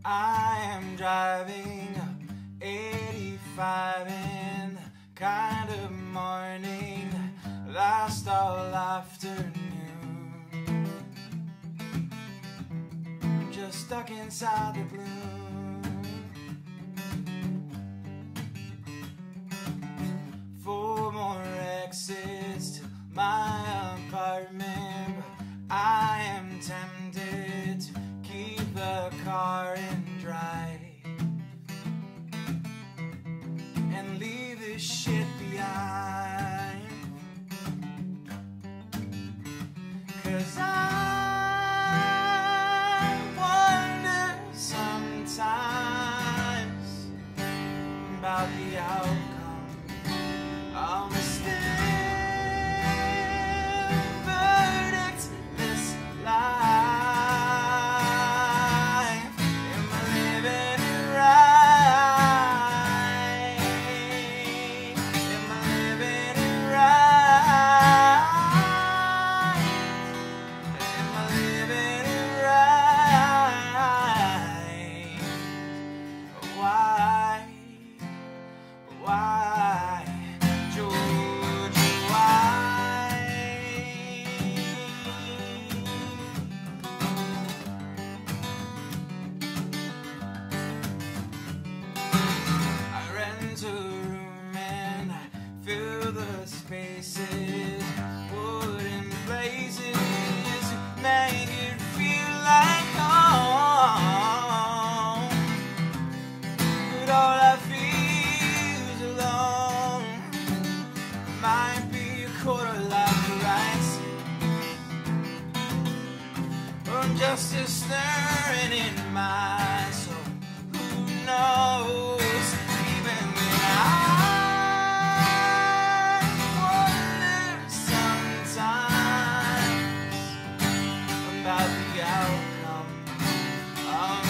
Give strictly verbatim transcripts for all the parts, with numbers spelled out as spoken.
I am driving eighty-five in the kind of morning last all afternoon. Just stuck inside the gloom. Four more exits to my apartment, but I am tempted to keep the car in drive and leave this shit behind. 'Cause I wonder sometimes about the outcome of mistakes. Verdictless life. Am I living it right? Am I living it right? Am I living it right? Why? Why? George, why? I rent a room and I fill the spaces, wooden places to make it feel like home. But all I feel is alone. Might be a quarter life rice, or justice stirring in my soul. Who knows? Even when I wonder sometimes about the outcome of a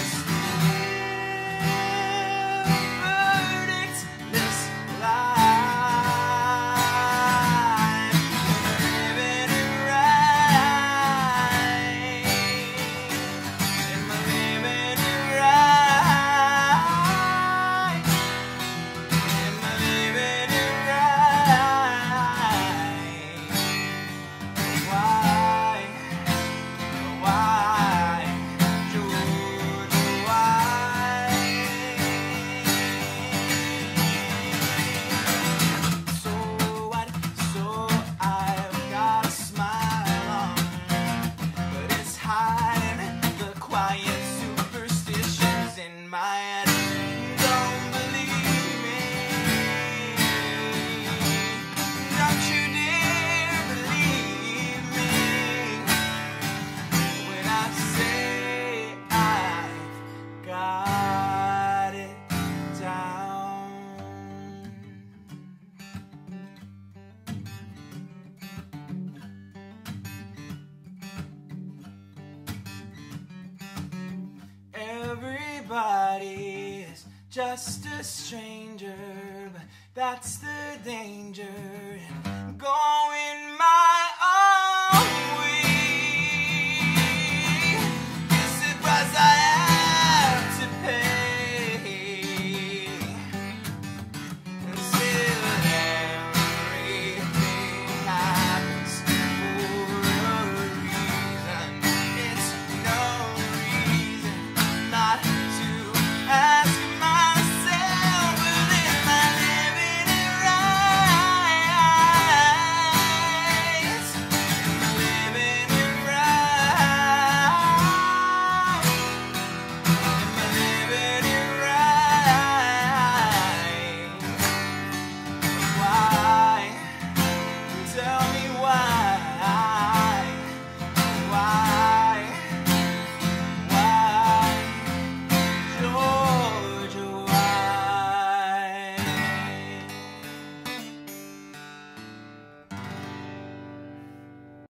still verdictless life. Living it right. Am I living it right? Am I living it right? Why? Why? George, why? So what? So I've got a smile on, but it's hiding the quiet superstitions in my head. Don't believe me. Don't you dare believe me when I say I've got it down. Everybody is just a stranger, but that's the danger in going